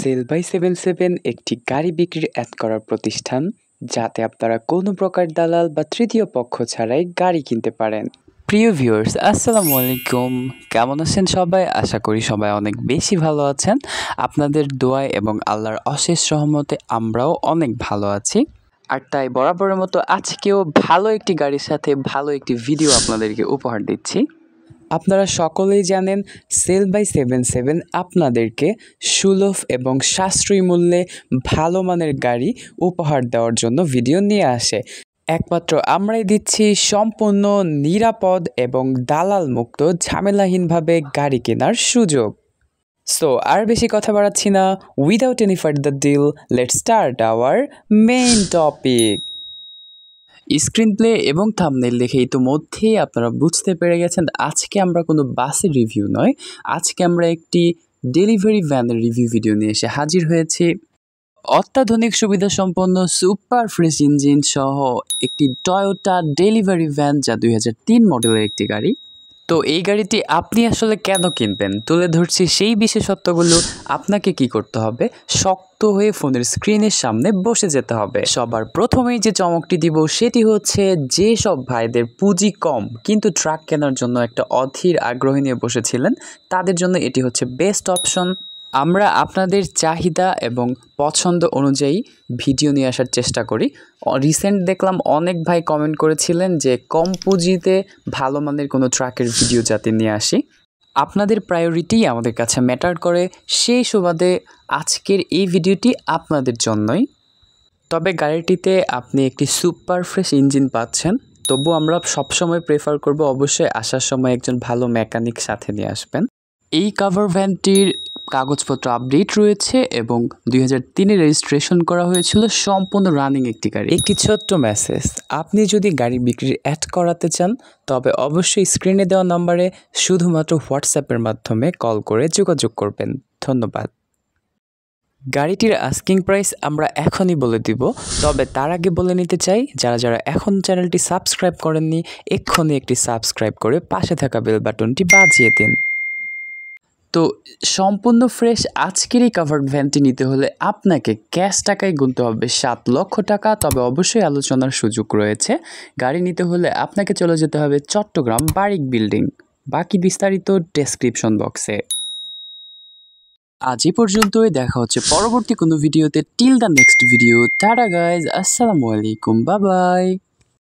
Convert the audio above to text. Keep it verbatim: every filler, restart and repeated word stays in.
Sell by seven seven একটি গাড়ি বিক্রির অ্যাড করার প্রতিষ্ঠান, যাতে আপনারা কোনো প্রকার দালাল বা তৃতীয় পক্ষ ছাড়াই গাড়ি কিনতে পারেন। প্রিয় ভিউয়ার্স, আসসালামু আলাইকুম। কেমন আছেন সবাই? আশা করি সবাই অনেক বেশি ভালো আছেন। আপনাদের দোয়ায় এবং আল্লাহর অশেষ রহমতে আমরাও অনেক ভালো আছি। আর তাই বরাবরের মতো আজকেও ভালো একটি গাড়ির সাথে ভালো একটি ভিডিও আপনাদেরকে উপহার দিচ্ছি। আপনারা সকলেই জানেন সেল বাই সেভেন সেভেন আপনাদেরকে সুলভ এবং সাশ্রয়ী মূল্যে ভালো মানের গাড়ি উপহার দেওয়ার জন্য ভিডিও নিয়ে আসে। একমাত্র আমরাই দিচ্ছি সম্পূর্ণ নিরাপদ এবং দালাল মুক্ত ঝামেলাহীনভাবে গাড়ি কেনার সুযোগ। সো আর বেশি কথা বাড়াচ্ছি না, without any further deal, let's start our main topic. Screen play এবং থাম্বনেল দেখে ইতিমধ্যেই আপনারা বুঝতে পেরে গেছেন আজকে আমরা কোনো বাসের রিভিউ নয়, আজকে আমরা একটি ডেলিভারি ভ্যানের রিভিউ ভিডিও নিয়ে এসে হাজির হয়েছি। অত্যাধুনিক সুবিধা সম্পন্ন সুপার ফ্রেশ ইঞ্জিন সহ একটি টয়োটা ডেলিভারি ভ্যান, যা দুই হাজার তিন মডেলের একটি গাড়ি। তো এই গাড়িটি আপনি আসলে কেন কিনবেন তুলে ধরছি সেই বিশেষত্বগুলো। আপনাকে কি করতে হবে? শক্ত হয়ে ফোনের স্ক্রিনের সামনে বসে যেতে হবে। সবার প্রথমেই যে চমকটি দিব সেটি হচ্ছে, যে সব ভাইদের পুঁজি কম কিন্তু ট্রাক কেনার জন্য একটা অধীর আগ্রহ নিয়ে বসেছিলেন, তাদের জন্য এটি হচ্ছে বেস্ট অপশন। আমরা আপনাদের চাহিদা এবং পছন্দ অনুযায়ী ভিডিও নিয়ে আসার চেষ্টা করি। রিসেন্ট দেখলাম অনেক ভাই কমেন্ট করেছিলেন যে কম পুঁজিতে ভালো মানের কোনো ট্রাকের ভিডিও যাতে নিয়ে আসি। আপনাদের প্রায়োরিটি আমাদের কাছে ম্যাটার করে, সেই সুবাদে আজকের এই ভিডিওটি আপনাদের জন্যই। তবে গাড়িটিতে আপনি একটি সুপার ফ্রেশ ইঞ্জিন পাচ্ছেন, তবু আমরা সবসময় প্রেফার করব অবশ্যই আসার সময় একজন ভালো মেকানিক সাথে নিয়ে আসবেন। এই কাভার ভ্যানটির কাগজপত্র আপডেট রয়েছে এবং দুই হাজার তিনে রেজিস্ট্রেশন করা হয়েছিল, সম্পূর্ণ রানিং একটি গাড়ি। একটি ছোট্ট মেসেজ, আপনি যদি গাড়ি বিক্রির অ্যাড করাতে চান তবে অবশ্যই স্ক্রিনে দেওয়া নম্বরে শুধুমাত্র হোয়াটসঅ্যাপের মাধ্যমে কল করে যোগাযোগ করবেন। ধন্যবাদ। গাড়িটির আস্কিং প্রাইস আমরা এখনই বলে দিব, তবে তার আগে বলে নিতে চাই, যারা যারা এখন চ্যানেলটি সাবস্ক্রাইব করেননি এক্ষুনি একটি সাবস্ক্রাইব করে পাশে থাকা বেল বাটনটি বাজিয়ে দিন। তো সম্পূর্ণ ফ্রেশ আজকের এই কাভার্ড ভ্যানটি নিতে হলে আপনাকে ক্যাশ টাকায় গুনতে হবে সাত লক্ষ টাকা, তবে অবশ্যই আলোচনার সুযোগ রয়েছে। গাড়ি নিতে হলে আপনাকে চলে যেতে হবে চট্টগ্রাম বারিক বিল্ডিং। বাকি বিস্তারিত ডেসক্রিপশন বক্সে। আজ এই পর্যন্তই, দেখা হচ্ছে পরবর্তী কোনো ভিডিওতে। Till the next video, ta-ta guys, আসসালামু আলাইকুম, বাই বাই।